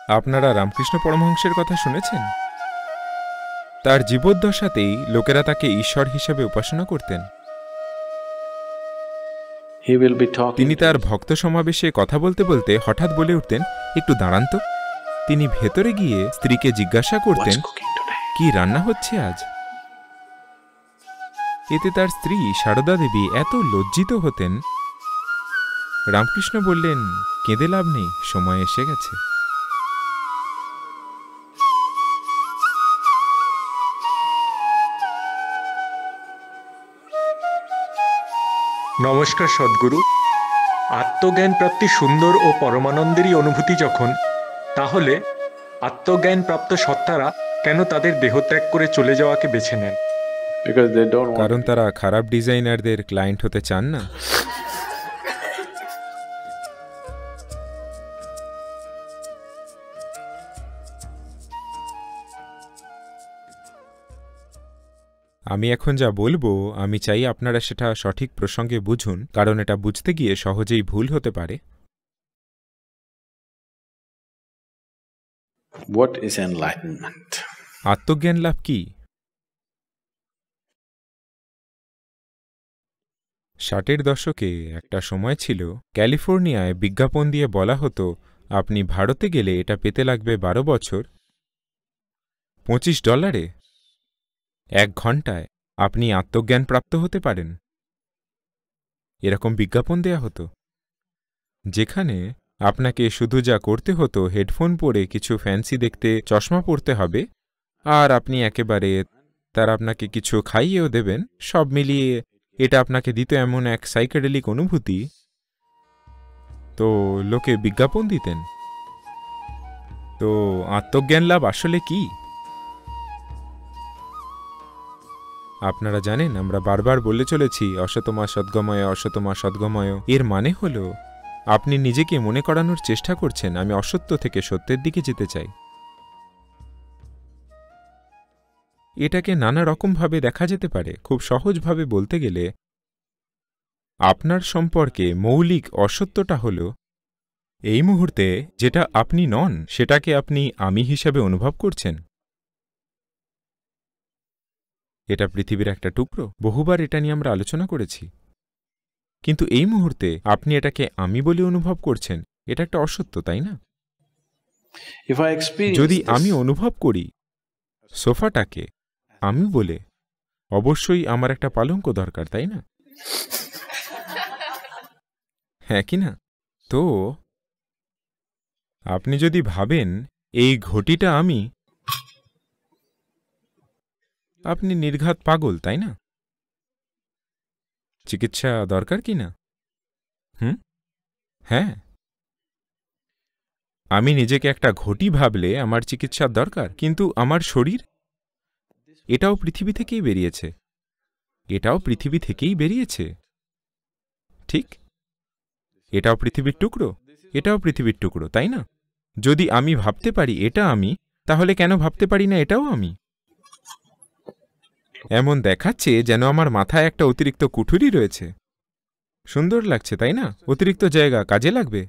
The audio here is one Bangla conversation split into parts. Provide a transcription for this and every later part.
আপনারা রামকৃষ্ণ পরমহংসের কথা শুনেছেন? তার জীবদ্দশাতেই লোকেরা তাকে ঈশ্বর হিসেবে উপাসনা করতেন। তিনি তার ভক্ত সমাবেশে কথা বলতে বলতে হঠাৎ বলে উঠতেন, একটু দাঁড়ান তো। তিনি ভেতরে গিয়ে স্ত্রীকে জিজ্ঞাসা করতেন, কি রান্না হচ্ছে আজ? এতে তার স্ত্রী সারদা দেবী এত লজ্জিত হতেন। রামকৃষ্ণ বললেন, কেঁদে লাভ নেই, সময় এসে গেছে। নমস্কার সদ্গুরু। আত্মজ্ঞান প্রাপ্তি সুন্দর ও পরমানন্দেরই অনুভূতি যখন, তাহলে আত্মজ্ঞান প্রাপ্ত সত্তারা কেন তাদের দেহত্যাগ করে চলে যাওয়াকে বেছে নেন? কারণ তারা খারাপ ডিজাইনারদের ক্লায়েন্ট হতে চান না। আমি এখন যা বলবো, আমি চাই আপনারা সেটা সঠিক প্রসঙ্গে বুঝুন, কারণ এটা বুঝতে গিয়ে সহজেই ভুল হতে পারে। What is enlightenment? আত্মজ্ঞান লাভ কি? 60-এর দশকে একটা সময় ছিল, ক্যালিফোর্নিয়ায় বিজ্ঞাপন দিয়ে বলা হতো, আপনি ভারতে গেলে এটা পেতে লাগবে 12 বছর, $25, 1 ঘন্টায় আপনি আত্মজ্ঞান প্রাপ্ত হতে পারেন। এরকম বিজ্ঞাপন দেয়া হতো, যেখানে আপনাকে শুধু যা করতে হতো, হেডফোন পরে কিছু ফ্যান্সি দেখতে চশমা পরতে হবে, আর আপনি একেবারে তার আপনাকে কিছু খাইয়েও দেবেন। সব মিলিয়ে এটা আপনাকে দিত এমন এক সাইকেডেলিক অনুভূতি। তো লোকে বিজ্ঞাপন দিতেন। তো আত্মজ্ঞান লাভ আসলে কি? আপনারা জানেন, আমরা বারবার বলে চলেছি অসতমা সদ্গময়, অসতমা সদ্গময়। এর মানে হল আপনি নিজেকে মনে করানোর চেষ্টা করছেন, আমি অসত্য থেকে সত্যের দিকে যেতে চাই। এটাকে নানা রকমভাবে দেখা যেতে পারে। খুব সহজভাবে বলতে গেলে, আপনার সম্পর্কে মৌলিক অসত্যটা হল, এই মুহূর্তে যেটা আপনি নন সেটাকে আপনি আমি হিসাবে অনুভব করছেন। এটা পৃথিবীর একটা টুকরো। বহুবার এটা নিয়ে আমরা আলোচনা করেছি। কিন্তু এই মুহূর্তে আপনি এটাকে আমি বলে অনুভব করছেন। এটা একটা অসত্য, তাই না? যদি আমি অনুভব করি সোফাটাকে আমি বলে, অবশ্যই আমার একটা পালঙ্ক দরকার, তাই না? হ্যাঁ কি না? তো আপনি যদি ভাবেন এই ঘটিটা আমি, আপনি নির্ঘাত পাগল, তাই না? চিকিৎসা দরকার কি না? হ্যাঁ, আমি নিজেকে একটা ঘটি ভাবলে আমার চিকিৎসার দরকার। কিন্তু আমার শরীর, এটাও পৃথিবী থেকেই বেরিয়েছে, এটাও পৃথিবী থেকেই বেরিয়েছে, ঠিক? এটাও পৃথিবীর টুকরো, এটাও পৃথিবীর টুকরো, তাই না? যদি আমি ভাবতে পারি এটা আমি, তাহলে কেন ভাবতে পারি না এটাও আমি? এমন দেখাচ্ছে যেন আমার মাথায় একটা অতিরিক্ত কুঠুরি রয়েছে। সুন্দর লাগছে, তাই না? অতিরিক্ত জায়গা কাজে লাগবে।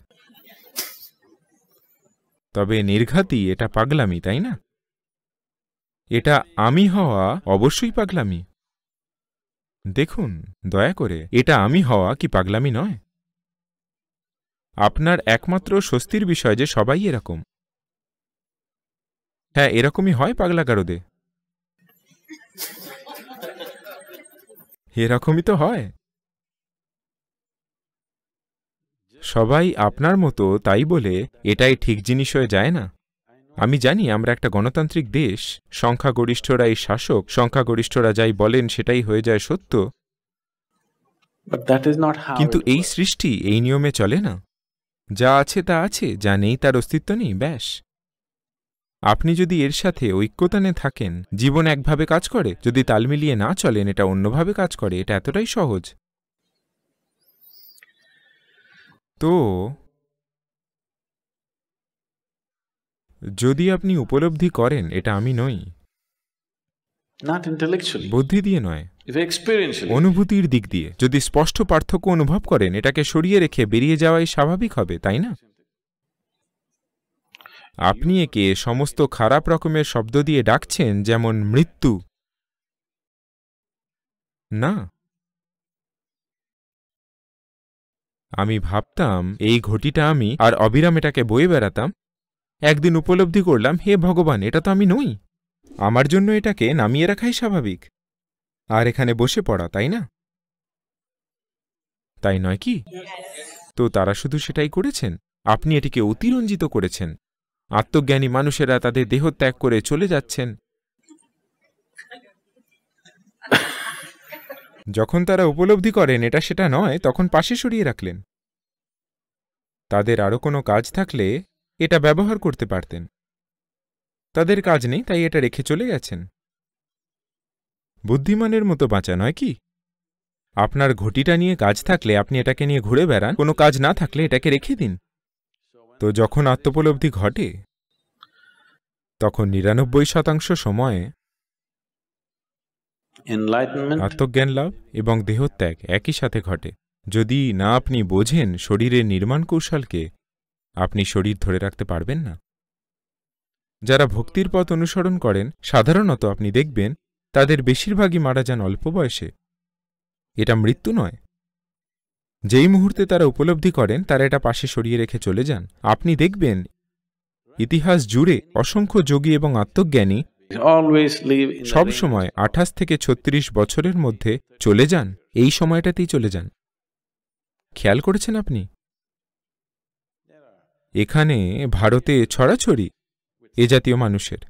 তবে নির্ঘাতই এটা পাগলামি, তাই না? এটা আমি হওয়া অবশ্যই পাগলামি। দেখুন দয়া করে, এটা আমি হওয়া কি পাগলামি নয়? আপনার একমাত্র স্বস্তির বিষয় যে সবাই এরকম। হ্যাঁ, এরকমই হয় পাগলাগারদে। এরকমই তো হয়। সবাই আপনার মতো, তাই বলে এটাই ঠিক জিনিস হয়ে যায় না। আমি জানি আমরা একটা গণতান্ত্রিক দেশ, সংখ্যাগরিষ্ঠরাই শাসক, সংখ্যাগরিষ্ঠরা যাই বলেন সেটাই হয়ে যায় সত্য। কিন্তু এই সৃষ্টি এই নিয়মে চলে না। যা আছে তা আছে, যা নেই তার অস্তিত্ব নেই, ব্যাস। আপনি যদি এর সাথে ঐক্যতানে থাকেন, জীবন একভাবে কাজ করে। যদি তাল মিলিয়ে না চলেন, এটা অন্যভাবে কাজ করে। এটা এতটাই সহজ। তো যদি আপনি উপলব্ধি করেন এটা আমি নই, বুদ্ধি দিয়ে নয়, অনুভূতির দিক দিয়ে যদি স্পষ্ট পার্থক্য অনুভব করেন, এটাকে সরিয়ে রেখে বেরিয়ে যাওয়াই স্বাভাবিক হবে, তাই না? আপনি একে সমস্ত খারাপ রকমের শব্দ দিয়ে ডাকছেন, যেমন মৃত্যু। না, আমি ভাবতাম এই ঘটিটা আমি, আর অবিরাম এটাকে বয়ে বেড়াতাম। একদিন উপলব্ধি করলাম, হে ভগবান, এটা তো আমি নই। আমার জন্য এটাকে নামিয়ে রাখাই স্বাভাবিক, আর এখানে বসে পড়া, তাই না? তাই নয় কি? তো তারা শুধু সেটাই করেছেন। আপনি এটিকে অতিরঞ্জিত করেছেন। আত্মজ্ঞানী মানুষেরা তাদের দেহ ত্যাগ করে চলে যাচ্ছেন। যখন তারা উপলব্ধি করেন এটা সেটা নয়, তখন পাশে সরিয়ে রাখলেন। তাদের আরও কোনো কাজ থাকলে এটা ব্যবহার করতে পারতেন। তাদের কাজ নেই, তাই এটা রেখে চলে গেছেন। বুদ্ধিমানের মতো বাঁচা নয় কি? আপনার ঘটিটা নিয়ে কাজ থাকলে আপনি এটাকে নিয়ে ঘুরে বেড়ান, কোনো কাজ না থাকলে এটাকে রেখে দিন। তো যখন আত্মোপলব্ধি ঘটে তখন ৯৯% সময়ে আত্মজ্ঞান লাভ এবং দেহত্যাগ একই সাথে ঘটে। যদি না আপনি বোঝেন শরীরের নির্মাণ কৌশলকে, আপনি শরীর ধরে রাখতে পারবেন না। যারা ভক্তির পথ অনুসরণ করেন, সাধারণত আপনি দেখবেন তাদের বেশিরভাগই মারা যান অল্প বয়সে। এটা মৃত্যু নয়। যেই মুহূর্তে তারা উপলব্ধি করেন, তারা এটা পাশে সরিয়ে রেখে চলে যান। আপনি দেখবেন ইতিহাস জুড়ে অসংখ্য যোগী এবং আত্মজ্ঞানী সব সময় ২৮ থেকে ৩৬ বছরের মধ্যে চলে যান, এই সময়টাতেই চলে যান। খেয়াল করেছেন আপনি? এখানে ভারতে ছড়াছড়ি এ জাতীয় মানুষের।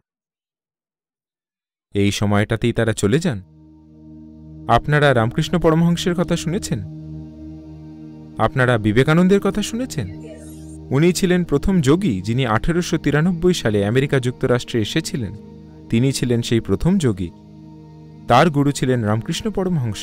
এই সময়টাতেই তারা চলে যান। আপনারা রামকৃষ্ণ পরমহংসের কথা শুনেছেন? আপনারা বিবেকানন্দের কথা শুনেছেন? উনি ছিলেন প্রথম যোগী যিনি ১৮৯৩ সালে আমেরিকা যুক্তরাষ্ট্রে এসেছিলেন। তিনি ছিলেন সেই প্রথম যোগী। তার গুরু ছিলেন রামকৃষ্ণ পরমহংস।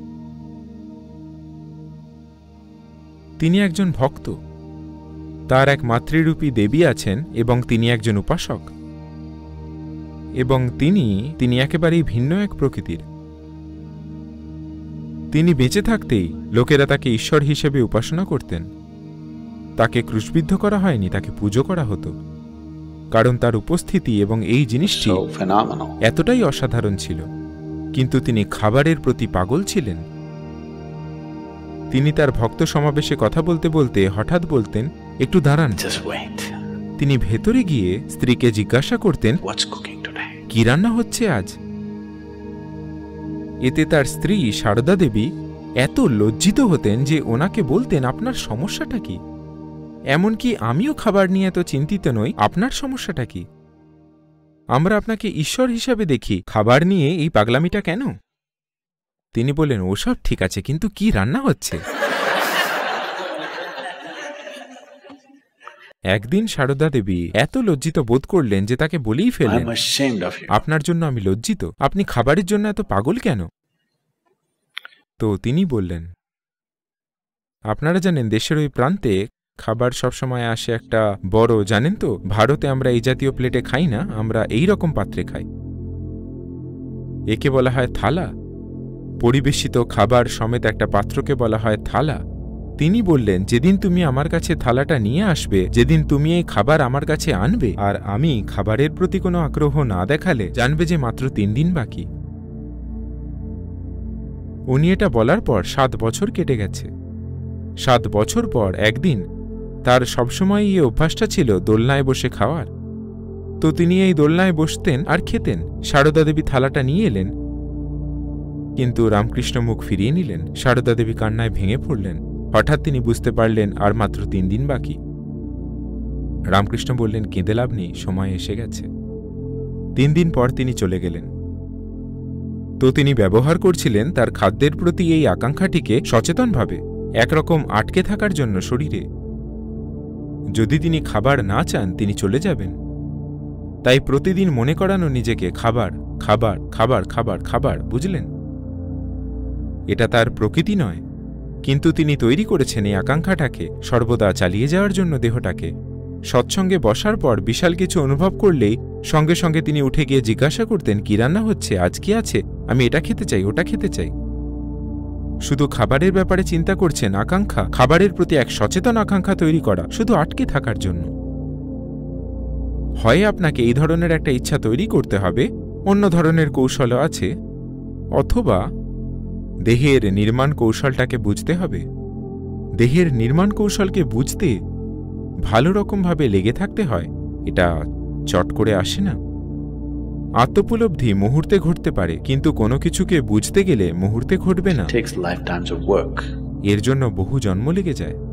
তিনি একজন ভক্ত। তার এক মাতৃরূপী দেবী আছেন এবং তিনি একজন উপাসক। এবং তিনি একেবারেই ভিন্ন এক প্রকৃতির। তিনি বেঁচে থাকতেই লোকেরা তাকে ঈশ্বর হিসেবে উপাসনা করতেন। তাকে ক্রুশবিদ্ধ করা হয়নি, তাকে পুজো করা হতো, কারণ তার উপস্থিতি এবং এই জিনিসটি এতটাই অসাধারণ ছিল। কিন্তু তিনি খাবারের প্রতি পাগল ছিলেন। তিনি তার ভক্ত সমাবেশে কথা বলতে বলতে হঠাৎ বলতেন, একটু দাঁড়ান। তিনি ভেতরে গিয়ে স্ত্রীকে জিজ্ঞাসা করতেন, কি রান্না হচ্ছে আজ? এতে তার স্ত্রী সারদা দেবী এত লজ্জিত হতেন যে ওনাকে বলতেন, আপনার সমস্যাটা কি? এমনকি আমিও খাবার নিয়ে এত চিন্তিত নই, আপনার সমস্যাটা কি? আমরা আপনাকে ঈশ্বর হিসাবে দেখি, খাবার নিয়ে এই পাগলামিটা কেন? তিনি বললেন, ওসব ঠিক আছে, কিন্তু কি রান্না হচ্ছে? একদিন সারদা দেবী এত লজ্জিত বোধ করলেন যে তাকে বলেই ফেললেন, আপনার জন্য আমি লজ্জিত, আপনি খাবারের জন্য এত পাগল কেন? তো তিনি বললেন, আপনারা জানেন দেশের ওই প্রান্তে খাবার সবসময় আসে একটা বড়, জানেন তো, ভারতে আমরা এই জাতীয় প্লেটে খাই না, আমরা এই রকম পাত্রে খাই। একে বলা হয় থালা। পরিবেশিত খাবার সমেত একটা পাত্রকে বলা হয় থালা। তিনি বললেন, যেদিন তুমি আমার কাছে থালাটা নিয়ে আসবে, যেদিন তুমি এই খাবার আমার কাছে আনবে, আর আমি খাবারের প্রতি কোনো আগ্রহ না দেখালে, জানবে যে মাত্র ৩ দিন বাকি। উনি এটা বলার পর ৭ বছর কেটে গেছে। ৭ বছর পর একদিন তার সবসময় এই অভ্যাসটা ছিল দোলনায় বসে খাওয়ার। তো তিনি এই দোলনায় বসতেন আর খেতেন। সারদা দেবী থালাটা নিয়ে এলেন, কিন্তু রামকৃষ্ণ মুখ ফিরিয়ে নিলেন। সারদা দেবী কান্নায় ভেঙে পড়লেন। হঠাৎ তিনি বুঝতে পারলেন আর মাত্র ৩ দিন বাকি। রামকৃষ্ণ বললেন, কেঁদে লাভ নেই, সময় এসে গেছে। ৩ দিন পর তিনি চলে গেলেন। তো তিনি ব্যবহার করছিলেন তার খাদ্যের প্রতি এই আকাঙ্ক্ষাটিকে সচেতনভাবে, একরকম আটকে থাকার জন্য শরীরে। যদি তিনি খাবার না চান, তিনি চলে যাবেন। তাই প্রতিদিন মনে করানো নিজেকে, খাবার খাবার খাবার খাবার খাবার, বুঝলেন? এটা তার প্রকৃতি নয়, কিন্তু তিনি তৈরি করেছেন এই আকাঙ্ক্ষাটাকে সর্বদা চালিয়ে যাওয়ার জন্য দেহটাকে। সৎসঙ্গে বসার পর বিশাল কিছু অনুভব করলেই সঙ্গে সঙ্গে তিনি উঠে গিয়ে জিজ্ঞাসা করতেন, কি রান্না হচ্ছে, আজ কি আছে, আমি এটা খেতে চাই, ওটা খেতে চাই। শুধু খাবারের ব্যাপারে চিন্তা করছেন, আকাঙ্ক্ষা, খাবারের প্রতি এক সচেতন আকাঙ্ক্ষা তৈরি করা, শুধু আটকে থাকার জন্য। হয় আপনাকে এই ধরনের একটা ইচ্ছা তৈরি করতে হবে, অন্য ধরনের কৌশলও আছে, অথবা দেহের নির্মাণ কৌশলটাকে বুঝতে হবে। দেহের নির্মাণ কৌশলকে বুঝতে ভালো রকমভাবে লেগে থাকতে হয়, এটা চট করে আসে না। আত্মোপলব্ধি মুহূর্তে ঘটতে পারে, কিন্তু কোনো কিছুকে বুঝতে গেলে মুহূর্তে ঘটবে না, It takes lifetimes of work. এর জন্য বহু জন্ম লেগে যায়।